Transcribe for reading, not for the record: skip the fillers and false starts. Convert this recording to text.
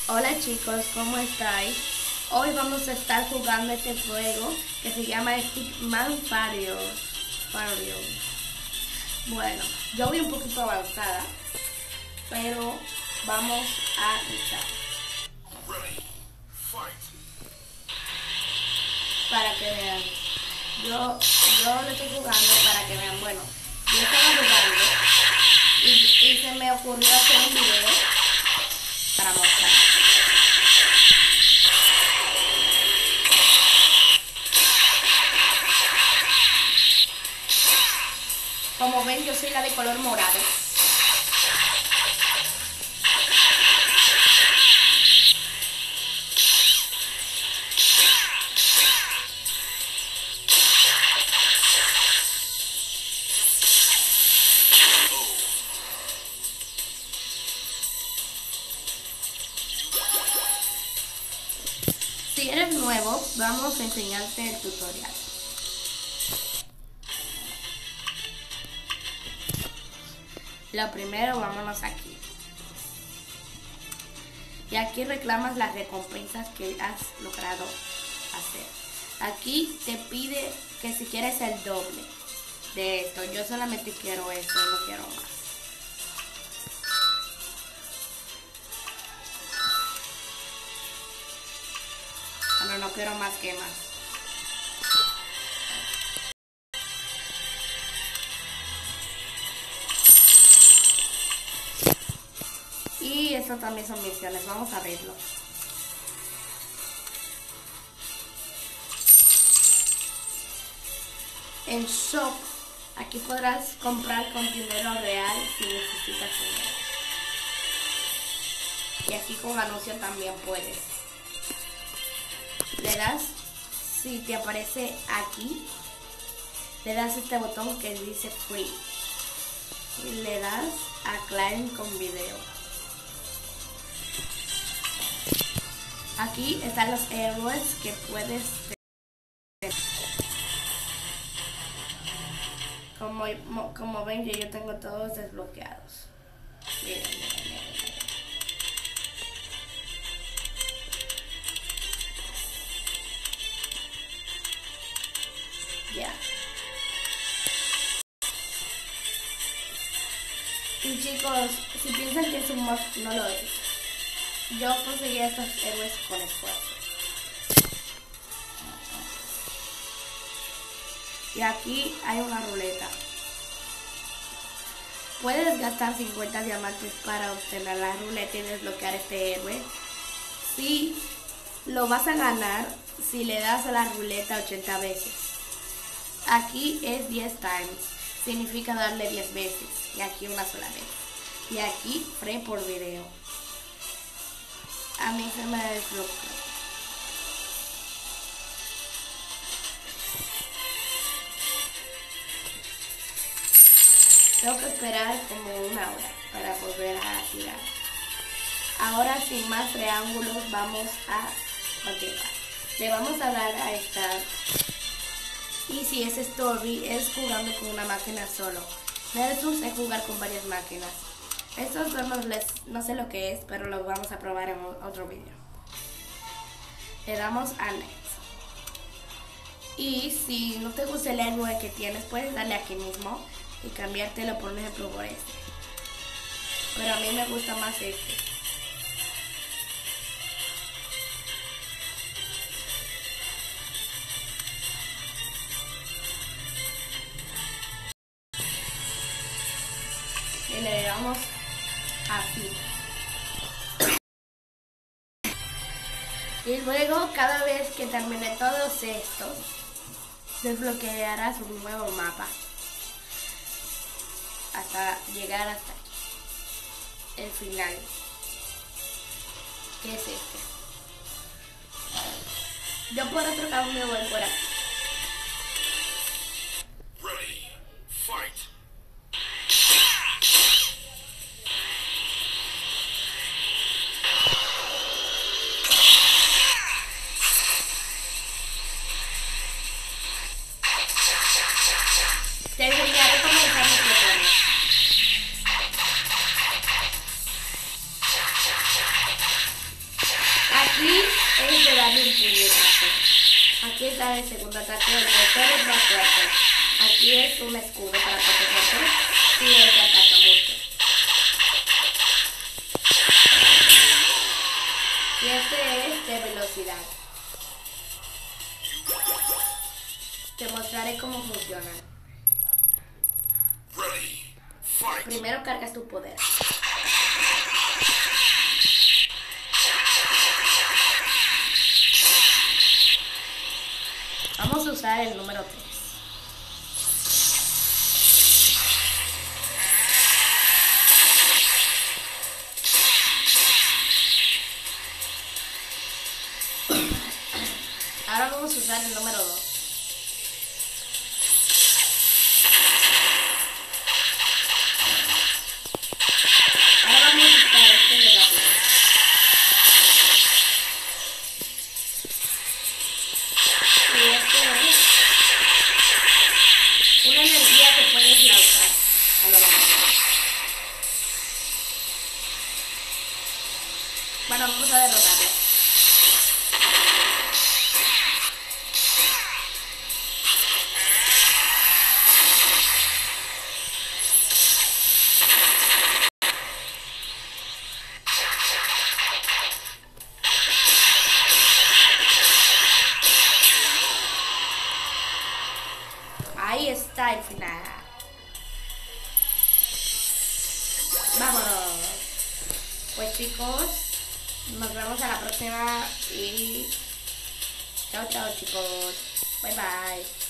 Hola chicos, ¿cómo estáis? Hoy vamos a estar jugando este juego que se llama Stickman Fario. Bueno, yo voy un poquito avanzada, pero vamos a luchar. Para que vean. Yo lo estoy jugando para que vean. Bueno, yo estaba jugando y se me ocurrió hacer un video para mostrar. Como ven, yo soy la de color morado. Si eres nuevo, vamos a enseñarte el tutorial. Lo primero, vámonos aquí. Y aquí reclamas las recompensas que has logrado hacer. Aquí te pide que si quieres el doble de esto. Yo solamente quiero esto, no quiero más. No quiero más que más. Y eso también son misiones. Vamos a abrirlo. En Shop, aquí podrás comprar con dinero real si necesitas dinero. Y aquí con anuncio también puedes. Le das, si te aparece aquí, le das este botón que dice Free. Y le das a Claim con video. Aquí están los héroes que puedes tener. Como ven, yo tengo todos desbloqueados. Miren, miren, miren. Ya. Y chicos, si piensan que es un mod, no lo es. Yo conseguí estos héroes con esfuerzo. Y aquí hay una ruleta. Puedes gastar 50 diamantes para obtener la ruleta y desbloquear este héroe. Sí, lo vas a ganar si le das a la ruleta 80 veces. Aquí es 10 times, significa darle 10 veces. Y aquí una sola vez. Y aquí free por video. A mí se me desbloqueó. Tengo que esperar como una hora para volver a tirar. Ahora sin más triángulos vamos a continuar. Le vamos a dar a Start. Y si es Story es jugando con una máquina solo. Versus es jugar con varias máquinas. Estos dos no sé lo que es, pero lo vamos a probar en otro video. Le damos a Next. Y si no te gusta el héroe que tienes, puedes darle aquí mismo y cambiártelo, por ejemplo, por este. Pero a mí me gusta más este. Y le damos así. Y luego, cada vez que termine todos estos, desbloquearás un nuevo mapa hasta llegar hasta aquí, el final, que es este. Yo por otro lado me voy por aquí. Ready, fight. Te enseñaré cómo usar los botones. Y es de darle un puñetazo. Aquí está el segundo ataque, el tercero es más fuerte. Aquí es un escudo para protegerte si él te ataca mucho. Y este es de velocidad. Te mostraré cómo funciona. Ready. Fight. Primero cargas tu poder. Vamos a usar el número 3. Ahora vamos a usar el número 2. Ahora vamos a usar este de rápido. Y este es una energía que puedes lanzar a lo largo. Bueno, vamos a derrotarlo. Ahí está el final. Vámonos. Pues chicos, nos vemos a la próxima y chao chao chicos. Bye bye.